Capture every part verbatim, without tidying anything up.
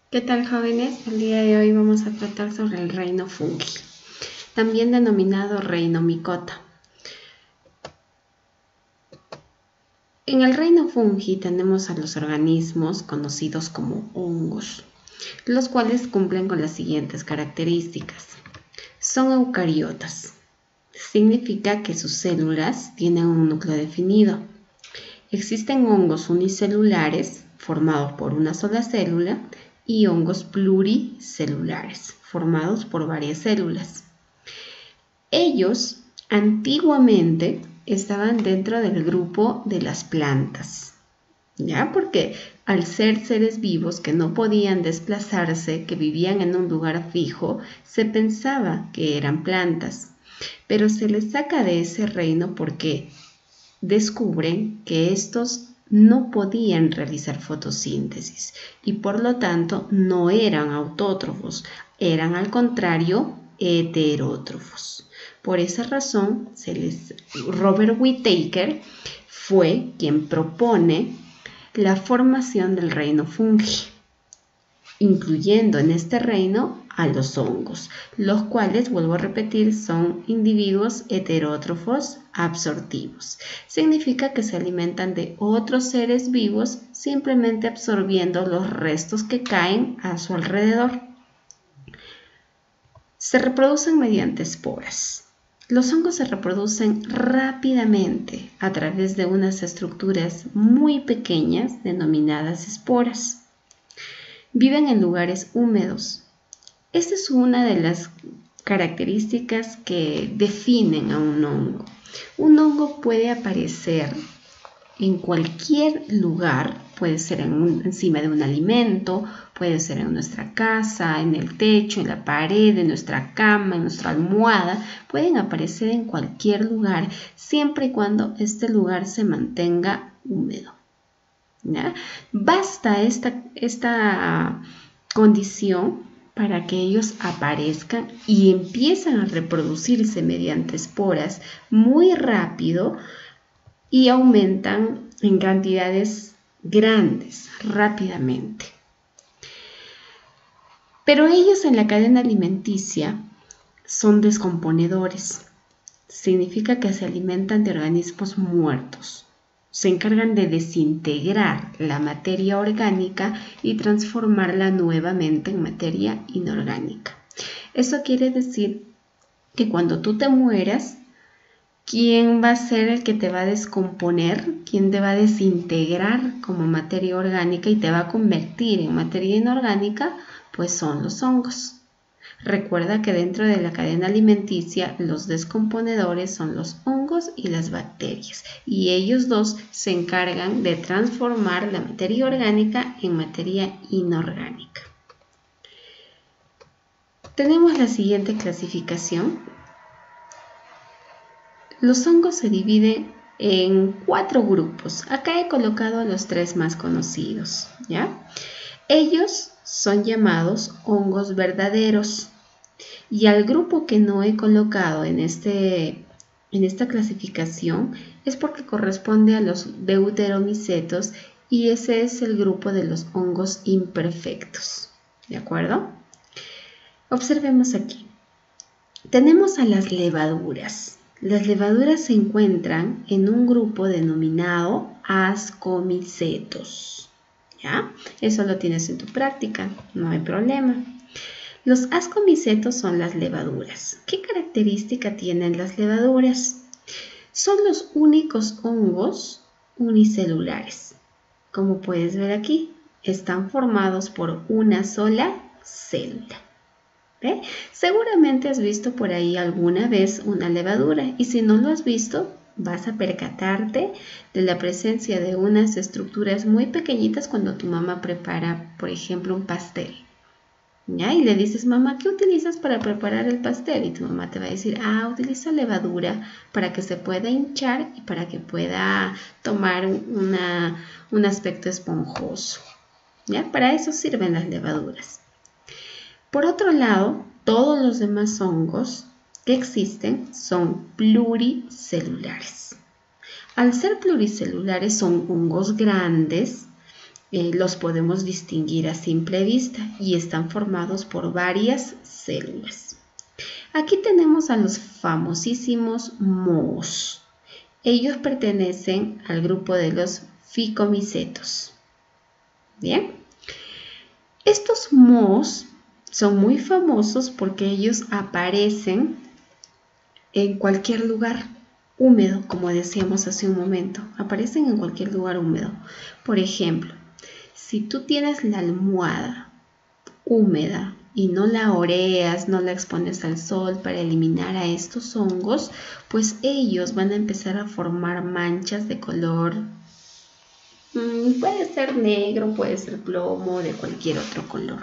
¿Qué tal, jóvenes? El día de hoy vamos a tratar sobre el reino fungi, también denominado reino micota. En el reino fungi tenemos a los organismos conocidos como hongos, los cuales cumplen con las siguientes características. Son eucariotas, significa que sus células tienen un núcleo definido. Existen hongos unicelulares formados por una sola célula y hongos pluricelulares, formados por varias células. Ellos antiguamente estaban dentro del grupo de las plantas, ¿ya? Porque al ser seres vivos que no podían desplazarse, que vivían en un lugar fijo, se pensaba que eran plantas, pero se les saca de ese reino porque descubren que estos no podían realizar fotosíntesis y por lo tanto no eran autótrofos, eran al contrario heterótrofos. Por esa razón, se les, Robert Whittaker fue quien propone la formación del reino fungi, incluyendo en este reino a los hongos, los cuales, vuelvo a repetir, son individuos heterótrofos absortivos. Significa que se alimentan de otros seres vivos simplemente absorbiendo los restos que caen a su alrededor. Se reproducen mediante esporas. Los hongos se reproducen rápidamente a través de unas estructuras muy pequeñas denominadas esporas. Viven en lugares húmedos. Esta es una de las características que definen a un hongo. Un hongo puede aparecer en cualquier lugar, puede ser en un, encima de un alimento, puede ser en nuestra casa, en el techo, en la pared, en nuestra cama, en nuestra almohada. Pueden aparecer en cualquier lugar, siempre y cuando este lugar se mantenga húmedo, ¿ya? Basta esta, esta condición para que ellos aparezcan y empiezan a reproducirse mediante esporas muy rápido y aumentan en cantidades grandes rápidamente. Pero ellos en la cadena alimenticia son descomponedores. Significa que se alimentan de organismos muertos. Se encargan de desintegrar la materia orgánica y transformarla nuevamente en materia inorgánica. Eso quiere decir que cuando tú te mueras, ¿quién va a ser el que te va a descomponer? ¿Quién te va a desintegrar como materia orgánica y te va a convertir en materia inorgánica? Pues son los hongos. Recuerda que dentro de la cadena alimenticia los descomponedores son los hongos y las bacterias, y ellos dos se encargan de transformar la materia orgánica en materia inorgánica. Tenemos la siguiente clasificación. Los hongos se dividen en cuatro grupos. Acá he colocado a los tres más conocidos, ¿ya? Ellos son llamados hongos verdaderos. Y al grupo que no he colocado en, este, en esta clasificación es porque corresponde a los deuteromicetos y ese es el grupo de los hongos imperfectos. ¿De acuerdo? Observemos aquí. Tenemos a las levaduras. Las levaduras se encuentran en un grupo denominado ascomicetos. ¿Ya? Eso lo tienes en tu práctica, no hay problema. Los ascomicetos son las levaduras. ¿Qué característica tienen las levaduras? Son los únicos hongos unicelulares. Como puedes ver aquí, están formados por una sola célula. ¿Ve? Seguramente has visto por ahí alguna vez una levadura y si no lo has visto, vas a percatarte de la presencia de unas estructuras muy pequeñitas cuando tu mamá prepara, por ejemplo, un pastel. ¿Ya? Y le dices, mamá, ¿qué utilizas para preparar el pastel? Y tu mamá te va a decir, ah, utiliza levadura para que se pueda hinchar y para que pueda tomar una, un aspecto esponjoso. ¿Ya? Para eso sirven las levaduras. Por otro lado, todos los demás hongos que existen son pluricelulares. Al ser pluricelulares son hongos grandes eh, los podemos distinguir a simple vista y están formados por varias células. Aquí tenemos a los famosísimos mohos. Ellos pertenecen al grupo de los ficomicetos. Bien, estos mohos son muy famosos porque ellos aparecen en cualquier lugar húmedo, como decíamos hace un momento. Aparecen en cualquier lugar húmedo. Por ejemplo, si tú tienes la almohada húmeda y no la oreas, no la expones al sol para eliminar a estos hongos, pues ellos van a empezar a formar manchas de color, mmm, puede ser negro, puede ser plomo, de cualquier otro color.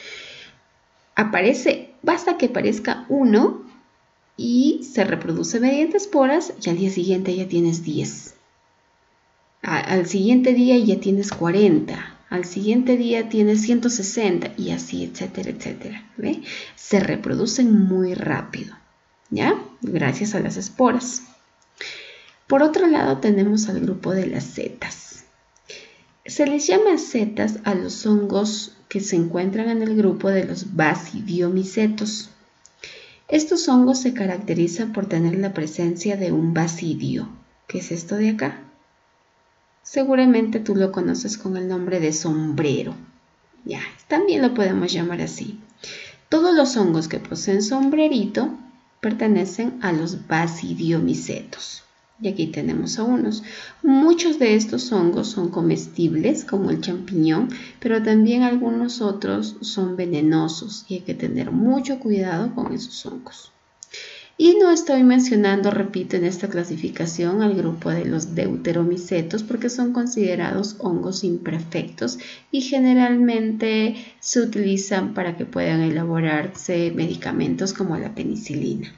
Aparece, basta que aparezca uno y se reproduce mediante esporas y al día siguiente ya tienes diez. A, al siguiente día ya tienes cuarenta. Al siguiente día tienes ciento sesenta y así, etcétera, etcétera. ¿Ve? Se reproducen muy rápido, ¿ya? Gracias a las esporas. Por otro lado tenemos al grupo de las setas. Se les llama setas a los hongos que se encuentran en el grupo de los basidiomicetos. Estos hongos se caracterizan por tener la presencia de un basidio. ¿Qué es esto de acá? Seguramente tú lo conoces con el nombre de sombrero. Ya, también lo podemos llamar así. Todos los hongos que poseen sombrerito pertenecen a los basidiomicetos. Y aquí tenemos a unos. Muchos de estos hongos son comestibles, como el champiñón, pero también algunos otros son venenosos y hay que tener mucho cuidado con esos hongos. Y no estoy mencionando, repito, en esta clasificación al grupo de los deuteromicetos porque son considerados hongos imperfectos y generalmente se utilizan para que puedan elaborarse medicamentos como la penicilina.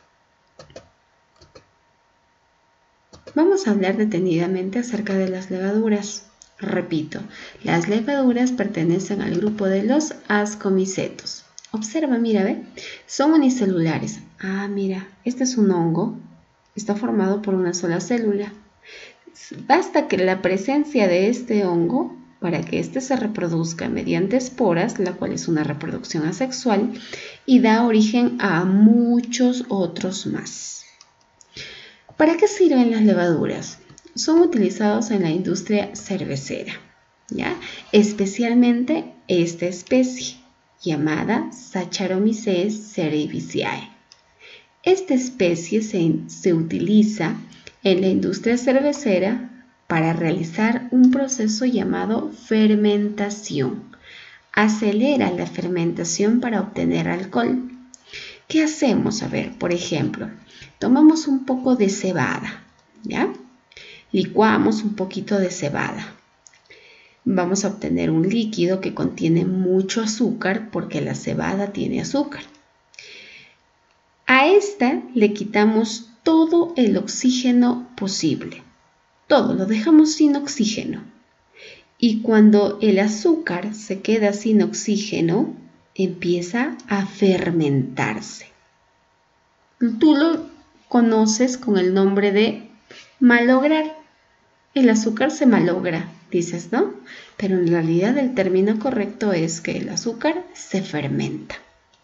Vamos a hablar detenidamente acerca de las levaduras. Repito, las levaduras pertenecen al grupo de los ascomicetos. Observa, mira, ve, son unicelulares. Ah, mira, este es un hongo, está formado por una sola célula. Basta que la presencia de este hongo, para que éste se reproduzca mediante esporas, la cual es una reproducción asexual, y da origen a muchos otros más. ¿Para qué sirven las levaduras? Son utilizados en la industria cervecera, ¿ya? Especialmente esta especie, llamada Saccharomyces cerevisiae. Esta especie se, se utiliza en la industria cervecera para realizar un proceso llamado fermentación. Acelera la fermentación para obtener alcohol. ¿Qué hacemos? A ver, por ejemplo, tomamos un poco de cebada, ¿ya? Licuamos un poquito de cebada. Vamos a obtener un líquido que contiene mucho azúcar porque la cebada tiene azúcar. A esta le quitamos todo el oxígeno posible. Todo, lo dejamos sin oxígeno. Y cuando el azúcar se queda sin oxígeno, empieza a fermentarse. Tú lo conoces con el nombre de malograr. El azúcar se malogra, dices, ¿no? Pero en realidad el término correcto es que el azúcar se fermenta.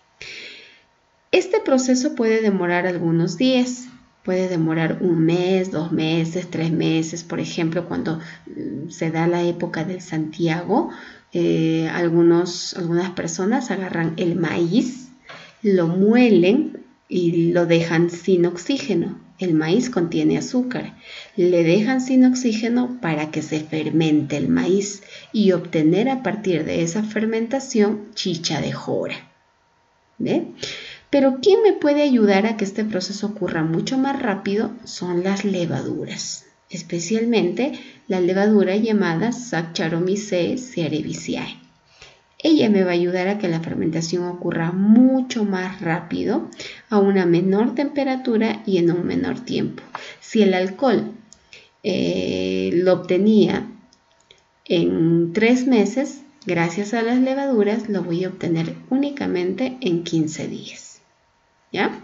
Este proceso puede demorar algunos días. Puede demorar un mes, dos meses, tres meses. Por ejemplo, cuando se da la época del Santiago, eh, algunos, algunas personas agarran el maíz, lo muelen y lo dejan sin oxígeno. El maíz contiene azúcar. Le dejan sin oxígeno para que se fermente el maíz y obtener a partir de esa fermentación chicha de jora. ¿Ve? Pero ¿quién me puede ayudar a que este proceso ocurra mucho más rápido? Son las levaduras, especialmente la levadura llamada Saccharomyces cerevisiae. Ella me va a ayudar a que la fermentación ocurra mucho más rápido, a una menor temperatura y en un menor tiempo. Si el alcohol eh, lo obtenía en tres meses, gracias a las levaduras lo voy a obtener únicamente en quince días. ¿Ya?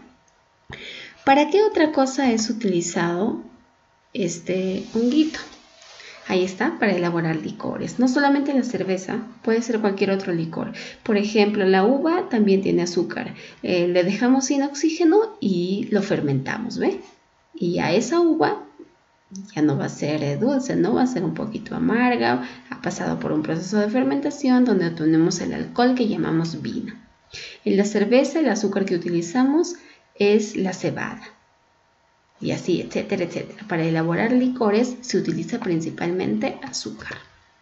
¿Para qué otra cosa es utilizado este honguito? Ahí está, para elaborar licores. No solamente la cerveza, puede ser cualquier otro licor. Por ejemplo, la uva también tiene azúcar. Eh, le dejamos sin oxígeno y lo fermentamos, ¿ve? Y a esa uva ya no va a ser dulce, ¿no? Va a ser un poquito amarga. Ha pasado por un proceso de fermentación donde obtenemos el alcohol que llamamos vino. En la cerveza, el azúcar que utilizamos es la cebada. Y así, etcétera, etcétera. Para elaborar licores se utiliza principalmente azúcar.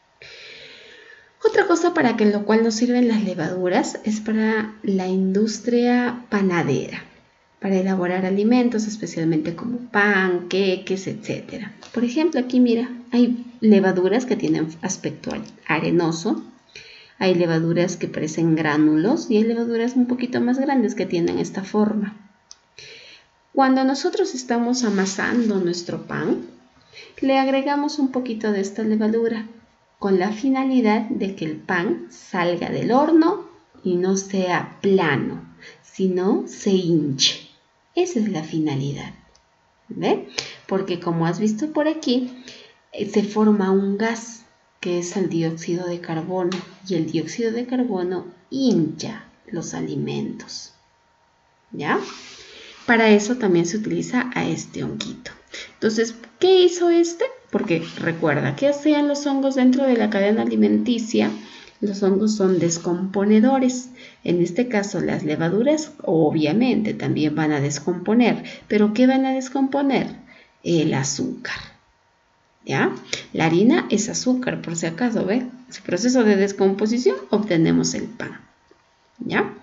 Otra cosa para que lo cual nos sirven las levaduras es para la industria panadera, para elaborar alimentos, especialmente como pan, queques, etcétera. Por ejemplo, aquí mira, hay levaduras que tienen aspecto arenoso, hay levaduras que parecen gránulos y hay levaduras un poquito más grandes que tienen esta forma. Cuando nosotros estamos amasando nuestro pan, le agregamos un poquito de esta levadura con la finalidad de que el pan salga del horno y no sea plano, sino se hinche. Esa es la finalidad, ¿ve? Porque como has visto por aquí, se forma un gas que es el dióxido de carbono y el dióxido de carbono hincha los alimentos, ¿ya? Para eso también se utiliza a este honguito. Entonces, ¿qué hizo este? Porque recuerda, ¿qué hacían los hongos dentro de la cadena alimenticia? Los hongos son descomponedores. En este caso, las levaduras obviamente también van a descomponer. ¿Pero qué van a descomponer? El azúcar. ¿Ya? La harina es azúcar, por si acaso, ¿ve? En su proceso de descomposición obtenemos el pan. ¿Ya?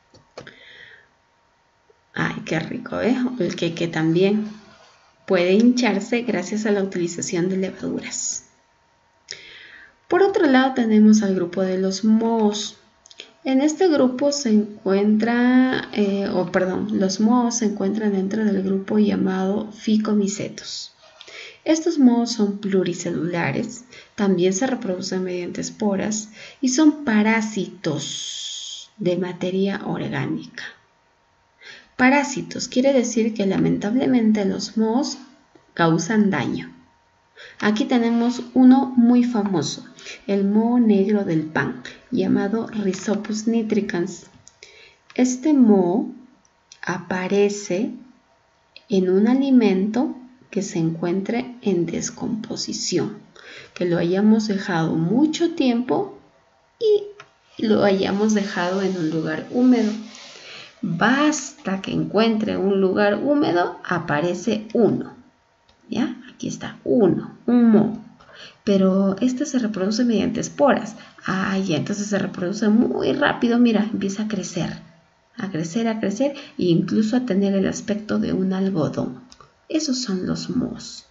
Ay, qué rico, ¿eh? El queque también puede hincharse gracias a la utilización de levaduras. Por otro lado tenemos al grupo de los mohos. En este grupo se encuentra, eh, o perdón, los mohos se encuentran dentro del grupo llamado Phycomycetos. Estos mohos son pluricelulares, también se reproducen mediante esporas y son parásitos de materia orgánica. Parásitos quiere decir que lamentablemente los mohos causan daño. Aquí tenemos uno muy famoso, el moho negro del pan, llamado Rhizopus nitricans. Este moho aparece en un alimento que se encuentre en descomposición, que lo hayamos dejado mucho tiempo y lo hayamos dejado en un lugar húmedo. Basta que encuentre un lugar húmedo, aparece uno. ¿Ya? Aquí está, uno, un moho. Pero este se reproduce mediante esporas. Ah, ya, entonces se reproduce muy rápido. Mira, empieza a crecer, a crecer, a crecer e incluso a tener el aspecto de un algodón. Esos son los mohos.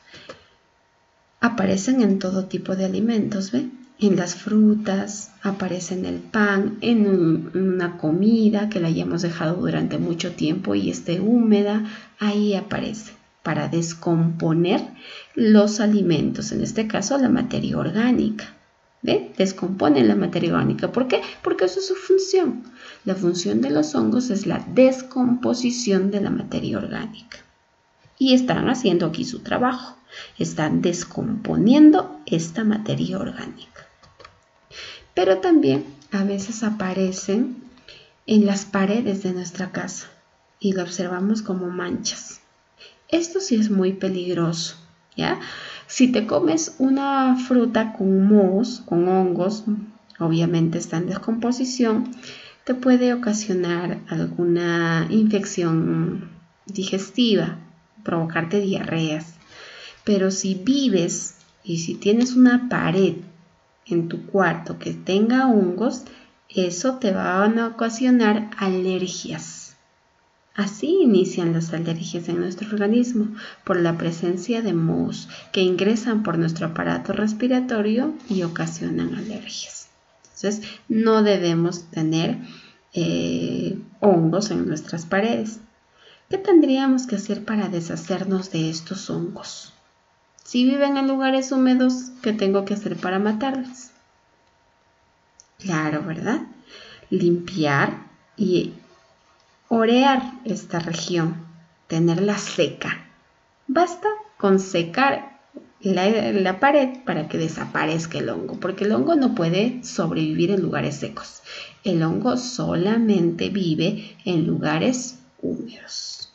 Aparecen en todo tipo de alimentos, ¿ve? En las frutas, aparece en el pan, en un, una comida que la hayamos dejado durante mucho tiempo y esté húmeda, ahí aparece para descomponer los alimentos, en este caso la materia orgánica. ¿Ve? Descomponen la materia orgánica. ¿Por qué? Porque eso es su función. La función de los hongos es la descomposición de la materia orgánica. Y están haciendo aquí su trabajo. Están descomponiendo esta materia orgánica. Pero también a veces aparecen en las paredes de nuestra casa y lo observamos como manchas. Esto sí es muy peligroso, ¿ya? Si te comes una fruta con mohos, con hongos, obviamente está en descomposición, te puede ocasionar alguna infección digestiva, provocarte diarreas. Pero si vives y si tienes una pared en tu cuarto que tenga hongos, eso te va a ocasionar alergias. Así inician las alergias en nuestro organismo por la presencia de mohos que ingresan por nuestro aparato respiratorio y ocasionan alergias. Entonces, no debemos tener eh, hongos en nuestras paredes. ¿Qué tendríamos que hacer para deshacernos de estos hongos? Si viven en lugares húmedos, ¿qué tengo que hacer para matarlos? Claro, ¿verdad? Limpiar y orear esta región, tenerla seca. Basta con secar la, la pared para que desaparezca el hongo, porque el hongo no puede sobrevivir en lugares secos. El hongo solamente vive en lugares húmedos.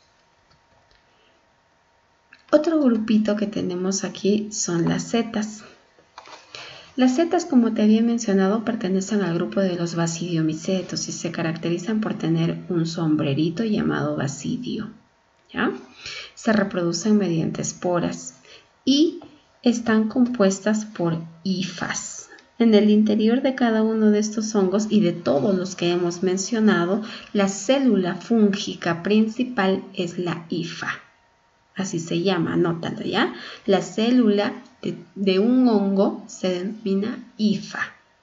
Otro grupito que tenemos aquí son las setas. Las setas, como te había mencionado, pertenecen al grupo de los basidiomycetos y se caracterizan por tener un sombrerito llamado basidio, ¿ya? Se reproducen mediante esporas y están compuestas por hifas. En el interior de cada uno de estos hongos y de todos los que hemos mencionado, la célula fúngica principal es la hifa. Así se llama, anótalo ya. La célula de, de un hongo se denomina hifa.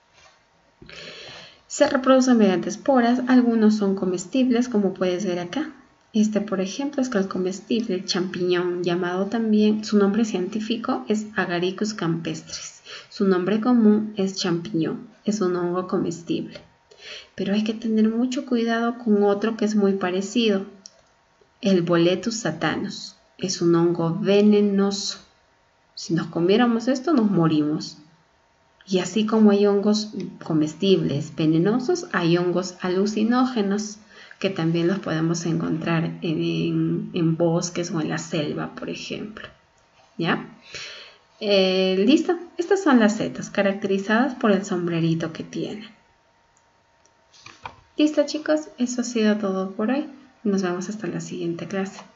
Se reproduce mediante esporas, algunos son comestibles, como puedes ver acá. Este, por ejemplo, es que el comestible, el champiñón, llamado también, su nombre científico es Agaricus campestris. Su nombre común es champiñón, es un hongo comestible. Pero hay que tener mucho cuidado con otro que es muy parecido, el Boletus satanus. Es un hongo venenoso. Si nos comiéramos esto, nos morimos. Y así como hay hongos comestibles venenosos, hay hongos alucinógenos que también los podemos encontrar en, en, en bosques o en la selva, por ejemplo. ¿Ya? Eh, ¿Listo? Estas son las setas, caracterizadas por el sombrerito que tienen. ¿Listo, chicos? Eso ha sido todo por hoy. Nos vemos hasta la siguiente clase.